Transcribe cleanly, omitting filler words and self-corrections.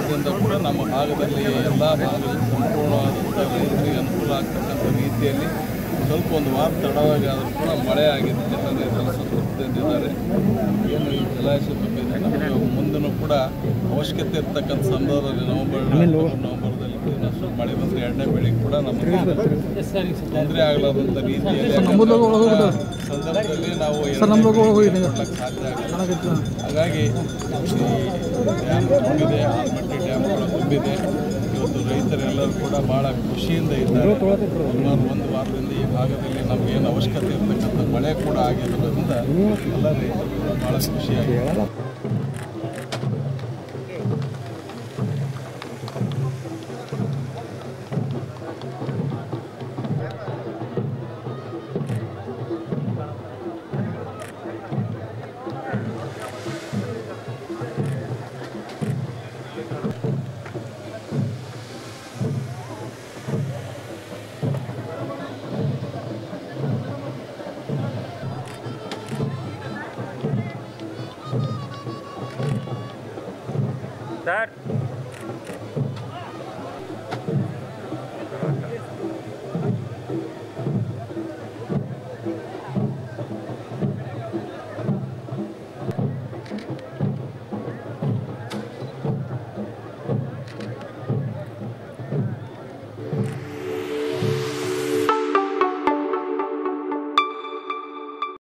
ಮಾಡೋದ್ರಿಂದ ಕೂಡ ನಮ್ಮ ಭಾಗದಲ್ಲಿ ಎಲ್ಲ ಭಾಗದಲ್ಲಿ ಸಂಪೂರ್ಣವಾದಂಥ ರೈತರಿಗೆ ಅನುಕೂಲ ಆಗ್ತಕ್ಕಂಥ ರೀತಿಯಲ್ಲಿ ಸ್ವಲ್ಪ ಒಂದು ವಾರ ತಡವಾಗಿ ಆದರೂ ಕೂಡ ಮಳೆ ಆಗಿದೆ. ಎಲ್ಲ ರೈತರು ಸಂತೃಪ್ತಿಯಿಂದಿದ್ದಾರೆ. ಏನು ಈ ಜಲಾಶಯ ತುಂಬಿದೆ ನಮಗೆ ಮುಂದೂ ಕೂಡ ಅವಶ್ಯಕತೆ ಇರ್ತಕ್ಕಂಥ ಸಂದರ್ಭದಲ್ಲಿ ನವೆಂಬರ್ದಲ್ಲಿ ಸ್ವಲ್ಪ ಮಳೆ ಬಂದರೆ ಎರಡನೇ ಬೆಳೆಗೆ ಕೂಡ ನಮಗೆ ತೊಂದರೆ ಆಗಲಾರ್ದಂಥ ರೀತಿಯಲ್ಲಿ ಸಂದರ್ಭದಲ್ಲಿ ನಾವು ಸಾಧ್ಯ ಆಗಲ್ಲ. ಹಾಗಾಗಿ ಡ್ಯಾಮ್ ತುಂಬಿದೆ, ಆಲ್ಮಟ್ಟಿ ಡ್ಯಾಮ್ಗಳು ತುಂಬಿದೆ. ಇವತ್ತು ರೈತರೆಲ್ಲರೂ ಕೂಡ ಭಾಳ ಖುಷಿಯಿಂದ ಇದ್ದಾರೆ. ಸುಮಾರು ಒಂದು ವಾರದಿಂದ ಈ ಭಾಗದಲ್ಲಿ ನಮಗೇನು ಅವಶ್ಯಕತೆ ಇರತಕ್ಕಂಥ ಮಳೆ ಕೂಡ ಆಗಿರೋದ್ರಿಂದ ಎಲ್ಲ ರೈತರು ಕೂಡ ಭಾಳ ಖುಷಿಯಾಗಿದೆ. Sir.